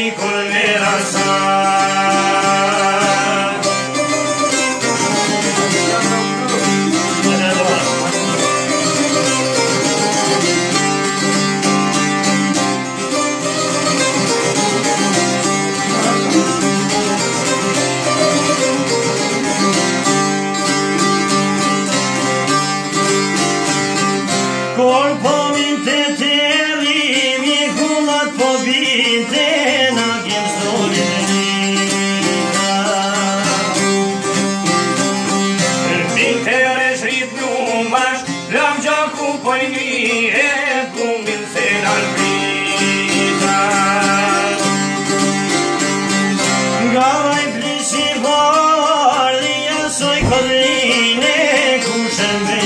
sikur me rasa. Corpo minte te rimi kullat po binte na kem solita. Binte resh rit numash lam gjaku po I ngrihe kumbin se nalbrita. Gavaj plisi varli jasoj kodrine kushen me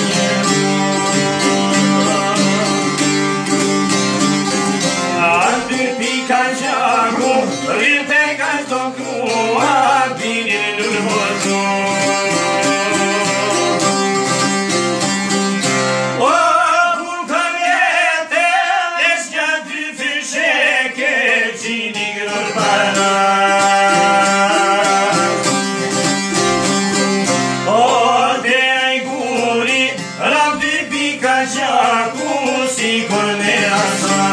Rinte ka sto krua, dinin nurmozu. O, pulka vete, desja dy fysheke, qini grër para. O, te ai guri, ram dy pika gjaku, sikur me rasa.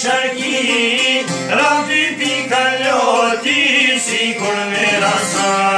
Sikur me rasa.